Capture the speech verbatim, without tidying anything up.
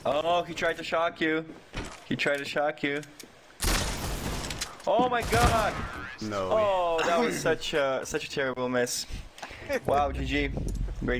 Oh, he tried to shock you. He tried to shock you. Oh my god! No. Oh, that was such a, such a terrible miss. Wow, G G.